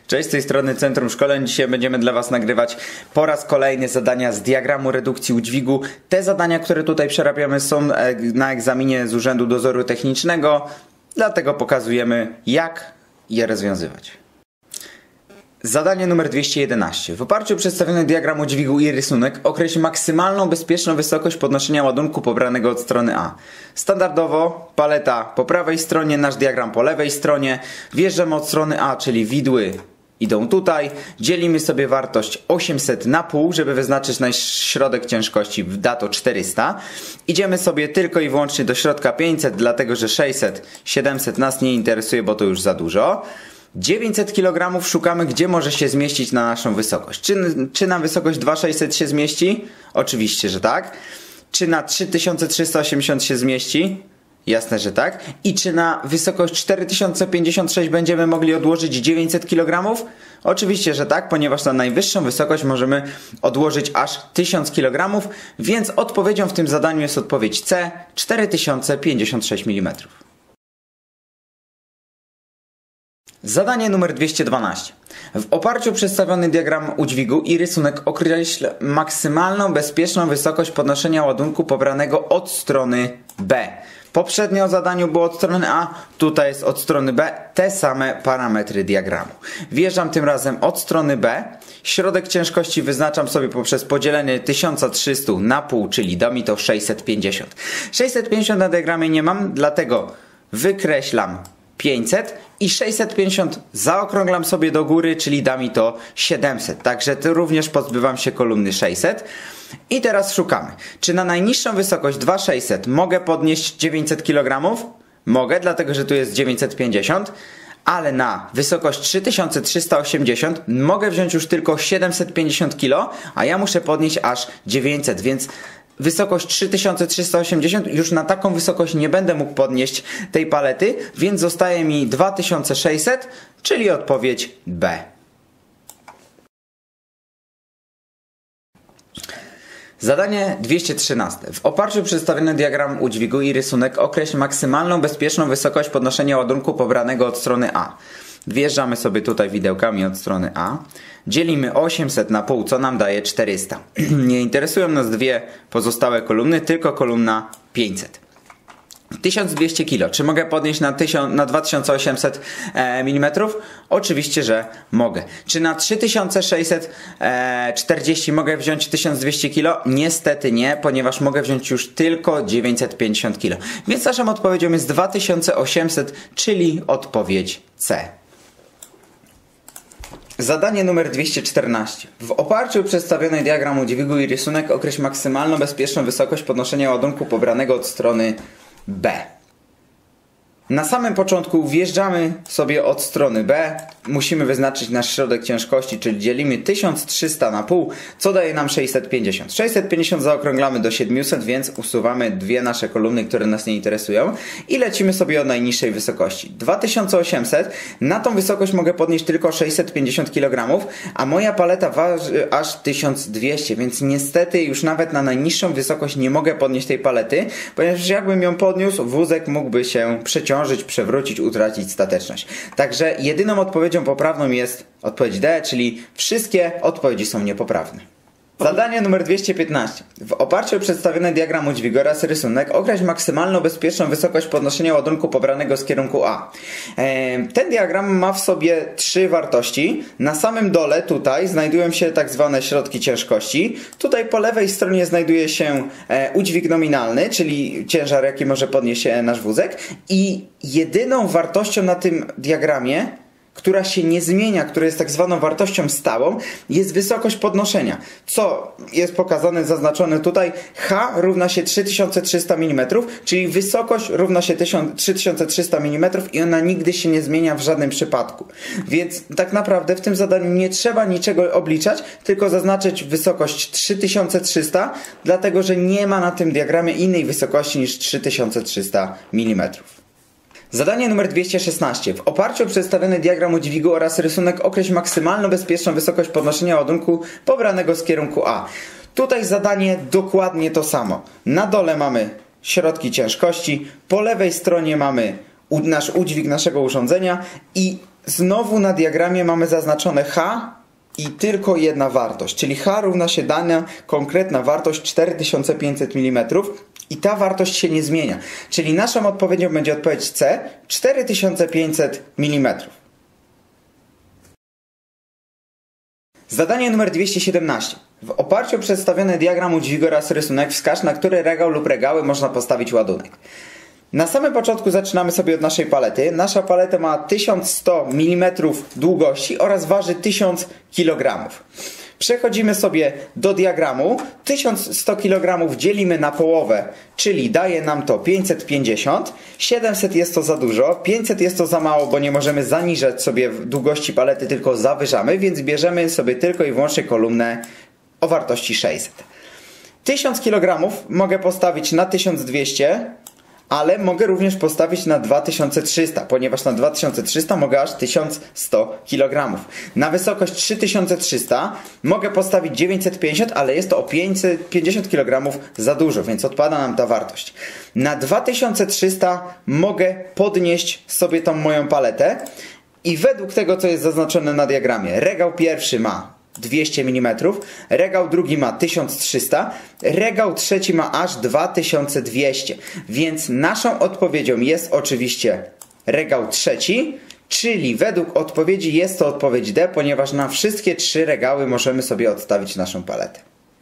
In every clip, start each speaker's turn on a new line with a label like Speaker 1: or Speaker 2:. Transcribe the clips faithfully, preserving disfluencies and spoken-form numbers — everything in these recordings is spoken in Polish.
Speaker 1: Cześć, z tej strony Centrum Szkoleń. Dzisiaj będziemy dla Was nagrywać po raz kolejny zadania z diagramu redukcji udźwigu. Te zadania, które tutaj przerabiamy, są na egzaminie z Urzędu Dozoru Technicznego, dlatego pokazujemy, jak je rozwiązywać. Zadanie numer dwieście jedenaście. W oparciu o przedstawiony diagram udźwigu i rysunek określ maksymalną bezpieczną wysokość podnoszenia ładunku pobranego od strony A. Standardowo paleta po prawej stronie, nasz diagram po lewej stronie. Wjeżdżamy od strony A, czyli widły idą tutaj. Dzielimy sobie wartość osiemset na pół, żeby wyznaczyć nasz środek ciężkości, da to czterysta. Idziemy sobie tylko i wyłącznie do środka pięćset, dlatego że sześćset, siedemset nas nie interesuje, bo to już za dużo. dziewięćset kilogramów szukamy, gdzie może się zmieścić na naszą wysokość. Czy, czy na wysokość dwa tysiące sześćset się zmieści? Oczywiście, że tak. Czy na trzy tysiące trzysta osiemdziesiąt się zmieści? Jasne, że tak. I czy na wysokość cztery tysiące pięćdziesiąt sześć będziemy mogli odłożyć dziewięćset kilogramów? Oczywiście, że tak, ponieważ na najwyższą wysokość możemy odłożyć aż tysiąc kilogramów, więc odpowiedzią w tym zadaniu jest odpowiedź C, cztery tysiące pięćdziesiąt sześć milimetrów. Zadanie numer dwieście dwanaście. W oparciu o przedstawiony diagram udźwigu i rysunek określ maksymalną bezpieczną wysokość podnoszenia ładunku pobranego od strony B. Poprzednio w zadaniu było od strony A, tutaj jest od strony B, te same parametry diagramu. Wjeżdżam tym razem od strony B, środek ciężkości wyznaczam sobie poprzez podzielenie tysiąc trzysta na pół, czyli da mi to sześćset pięćdziesiąt. sześćset pięćdziesiąt na diagramie nie mam, dlatego wykreślam pięćset i sześćset pięćdziesiąt zaokrąglam sobie do góry, czyli da mi to siedemset. Także tu również pozbywam się kolumny sześćset. I teraz szukamy. Czy na najniższą wysokość dwa tysiące sześćset mogę podnieść dziewięćset kilogramów? Mogę, dlatego że tu jest dziewięćset pięćdziesiąt. Ale na wysokość trzy tysiące trzysta osiemdziesiąt mogę wziąć już tylko siedemset pięćdziesiąt kilo, a ja muszę podnieść aż dziewięćset, więc wysokość trzy tysiące trzysta osiemdziesiąt, już na taką wysokość nie będę mógł podnieść tej palety, więc zostaje mi dwa tysiące sześćset, czyli odpowiedź B. Zadanie dwieście trzynaście. W oparciu o przedstawiony diagram udźwigu i rysunek określ maksymalną bezpieczną wysokość podnoszenia ładunku pobranego od strony A. Wjeżdżamy sobie tutaj widełkami od strony A. Dzielimy osiemset na pół, co nam daje czterysta. Nie interesują nas dwie pozostałe kolumny, tylko kolumna pięćset. tysiąc dwieście kilo. Czy mogę podnieść na, na dwa tysiące osiemset milimetrów? Oczywiście, że mogę. Czy na trzy tysiące sześćset czterdzieści mogę wziąć tysiąc dwieście kilo? Niestety nie, ponieważ mogę wziąć już tylko dziewięćset pięćdziesiąt kilo. Więc naszą odpowiedzią jest dwa tysiące osiemset, czyli odpowiedź C. Zadanie numer dwieście czternaście. W oparciu o przedstawiony diagram udźwigu i rysunek określ maksymalną bezpieczną wysokość podnoszenia ładunku pobranego od strony B. Na samym początku wjeżdżamy sobie od strony B. Musimy wyznaczyć nasz środek ciężkości, czyli dzielimy tysiąc trzysta na pół, co daje nam sześćset pięćdziesiąt. sześćset pięćdziesiąt zaokrąglamy do siedmiuset, więc usuwamy dwie nasze kolumny, które nas nie interesują i lecimy sobie od najniższej wysokości. dwa tysiące osiemset. Na tą wysokość mogę podnieść tylko sześćset pięćdziesiąt kilogramów, a moja paleta waży aż tysiąc dwieście, więc niestety już nawet na najniższą wysokość nie mogę podnieść tej palety, ponieważ jakbym ją podniósł, wózek mógłby się przeciążyć, przewrócić, utracić stateczność. Także jedyną odpowiedzią poprawną jest odpowiedź D, czyli wszystkie odpowiedzi są niepoprawne. Zadanie numer dwieście piętnaście. W oparciu o przedstawiony diagram udźwigu oraz rysunek określ maksymalną bezpieczną wysokość podnoszenia ładunku pobranego z kierunku A. Ten diagram ma w sobie trzy wartości. Na samym dole tutaj znajdują się tak zwane środki ciężkości. Tutaj po lewej stronie znajduje się udźwig nominalny, czyli ciężar, jaki może podnieść nasz wózek. I jedyną wartością na tym diagramie, która się nie zmienia, która jest tak zwaną wartością stałą, jest wysokość podnoszenia. Co jest pokazane, zaznaczone tutaj? H równa się trzy tysiące trzysta milimetrów, czyli wysokość równa się trzy tysiące trzysta milimetrów i ona nigdy się nie zmienia w żadnym przypadku. Więc tak naprawdę w tym zadaniu nie trzeba niczego obliczać, tylko zaznaczyć wysokość trzy tysiące trzysta, dlatego że nie ma na tym diagramie innej wysokości niż trzy tysiące trzysta milimetrów. Zadanie numer dwieście szesnaście. W oparciu o przedstawiony diagram udźwigu oraz rysunek określ maksymalną bezpieczną wysokość podnoszenia ładunku pobranego z kierunku A. Tutaj zadanie dokładnie to samo. Na dole mamy środki ciężkości, po lewej stronie mamy nasz udźwig naszego urządzenia i znowu na diagramie mamy zaznaczone H i tylko jedna wartość, czyli H równa się dana konkretna wartość cztery tysiące pięćset milimetrów i ta wartość się nie zmienia. Czyli naszą odpowiedzią będzie odpowiedź C, cztery tysiące pięćset milimetrów. Zadanie numer dwieście siedemnaście. W oparciu o przedstawiony diagram udźwigu oraz rysunek wskaż, na który regał lub regały można postawić ładunek. Na samym początku zaczynamy sobie od naszej palety. Nasza paleta ma tysiąc sto milimetrów długości oraz waży tysiąc kilogramów. Przechodzimy sobie do diagramu. tysiąc sto kilogramów dzielimy na połowę, czyli daje nam to pięćset pięćdziesiąt. siedemset jest to za dużo, pięćset jest to za mało, bo nie możemy zaniżać sobie długości palety, tylko zawyżamy, więc bierzemy sobie tylko i wyłącznie kolumnę o wartości sześćset. tysiąc kilogramów mogę postawić na tysiąc dwieście, ale mogę również postawić na dwa tysiące trzysta, ponieważ na dwa tysiące trzysta mogę aż tysiąc sto kilogramów. Na wysokość trzy tysiące trzysta mogę postawić dziewięćset pięćdziesiąt, ale jest to o pięćset pięćdziesiąt kilogramów za dużo, więc odpada nam ta wartość. Na dwa tysiące trzysta mogę podnieść sobie tą moją paletę i według tego, co jest zaznaczone na diagramie, regał pierwszy ma dwieście milimetrów, regał drugi ma tysiąc trzysta, regał trzeci ma aż dwa tysiące dwieście, więc naszą odpowiedzią jest oczywiście regał trzeci, czyli według odpowiedzi jest to odpowiedź D, ponieważ na wszystkie trzy regały możemy sobie odstawić naszą paletę.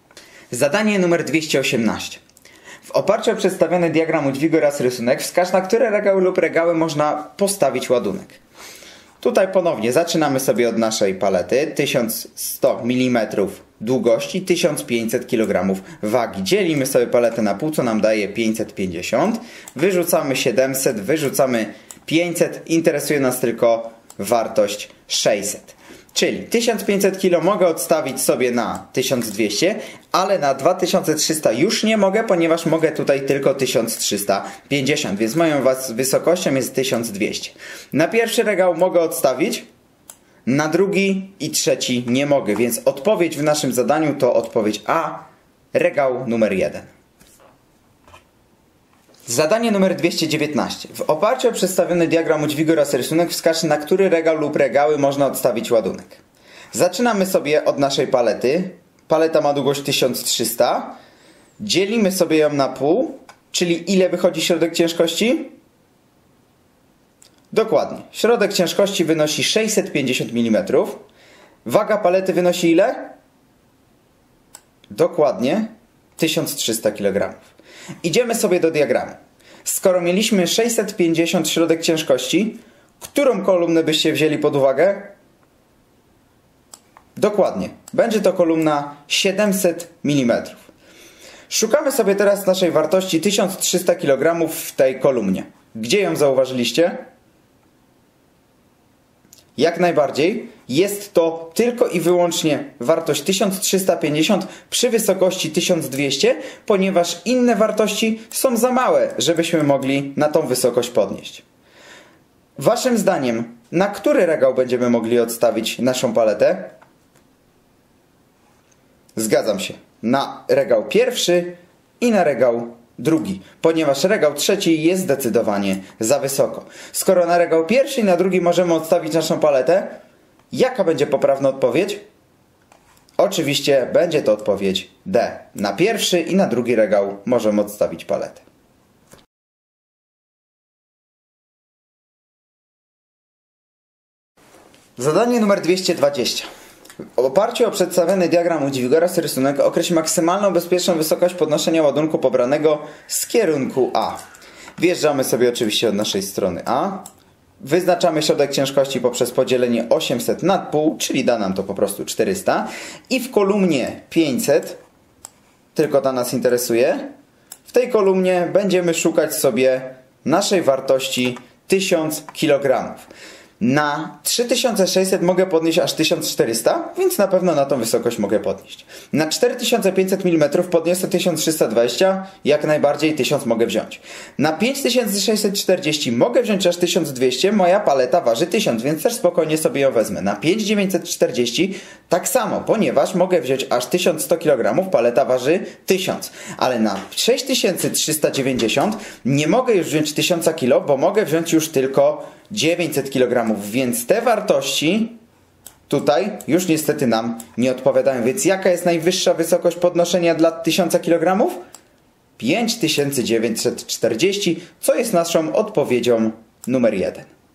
Speaker 1: Zadanie numer dwieście osiemnaście. W oparciu o przedstawiony diagram udźwigu oraz rysunek wskaż, na które regały lub regały można postawić ładunek. Tutaj ponownie zaczynamy sobie od naszej palety, tysiąc sto milimetrów długości, tysiąc pięćset kilogramów wagi. Dzielimy sobie paletę na pół, co nam daje pięćset pięćdziesiąt. Wyrzucamy siedemset, wyrzucamy pięćset. Interesuje nas tylko wartość sześćset. Czyli tysiąc pięćset kilo mogę odstawić sobie na tysiąc dwieście, ale na dwa tysiące trzysta już nie mogę, ponieważ mogę tutaj tylko tysiąc trzysta pięćdziesiąt, więc moją wysokością jest tysiąc dwieście. Na pierwszy regał mogę odstawić, na drugi i trzeci nie mogę, więc odpowiedź w naszym zadaniu to odpowiedź A, regał numer jeden. Zadanie numer dwieście dziewiętnaście. W oparciu o przedstawiony diagram udźwigu oraz rysunek wskaż, na który regał lub regały można odstawić ładunek. Zaczynamy sobie od naszej palety. Paleta ma długość tysiąc trzysta. Dzielimy sobie ją na pół, czyli ile wychodzi środek ciężkości? Dokładnie. Środek ciężkości wynosi sześćset pięćdziesiąt milimetrów. Waga palety wynosi ile? Dokładnie tysiąc trzysta kilogramów. Idziemy sobie do diagramu. Skoro mieliśmy sześćset pięćdziesiąt środek ciężkości, którą kolumnę byście wzięli pod uwagę? Dokładnie. Będzie to kolumna siedemset milimetrów. Szukamy sobie teraz naszej wartości tysiąc trzysta kilogramów w tej kolumnie. Gdzie ją zauważyliście? Jak najbardziej. Jest to tylko i wyłącznie wartość tysiąc trzysta pięćdziesiąt przy wysokości tysiąc dwieście, ponieważ inne wartości są za małe, żebyśmy mogli na tą wysokość podnieść. Waszym zdaniem, na który regał będziemy mogli odstawić naszą paletę? Zgadzam się. Na regał pierwszy i na regał drugi, ponieważ regał trzeci jest zdecydowanie za wysoko. Skoro na regał pierwszy i na drugi możemy odstawić naszą paletę, jaka będzie poprawna odpowiedź? Oczywiście będzie to odpowiedź D. Na pierwszy i na drugi regał możemy odstawić paletę. Zadanie numer dwieście dwadzieścia. W oparciu o przedstawiony diagram udźwigu oraz rysunek określ maksymalną bezpieczną wysokość podnoszenia ładunku pobranego z kierunku A. Wjeżdżamy sobie oczywiście od naszej strony A. Wyznaczamy środek ciężkości poprzez podzielenie osiemset na pół, czyli da nam to po prostu czterysta. I w kolumnie pięćset, tylko ta nas interesuje, w tej kolumnie będziemy szukać sobie naszej wartości tysiąc kilogramów. Na trzy tysiące sześćset mogę podnieść aż tysiąc czterysta, więc na pewno na tą wysokość mogę podnieść. Na cztery tysiące pięćset milimetrów podniosę tysiąc trzysta dwadzieścia, jak najbardziej tysiąc mogę wziąć. Na pięć tysięcy sześćset czterdzieści mogę wziąć aż tysiąc dwieście, moja paleta waży tysiąc, więc też spokojnie sobie ją wezmę. Na pięć tysięcy dziewięćset czterdzieści tak samo, ponieważ mogę wziąć aż tysiąc sto kilogramów, paleta waży tysiąc. Ale na sześć tysięcy trzysta dziewięćdziesiąt nie mogę już wziąć tysiąc kilo, bo mogę wziąć już tylko dziewięćset kilogramów, więc te wartości tutaj już niestety nam nie odpowiadają. Więc jaka jest najwyższa wysokość podnoszenia dla tysiąca kilogramów? pięć tysięcy dziewięćset czterdzieści, co jest naszą odpowiedzią numer jeden.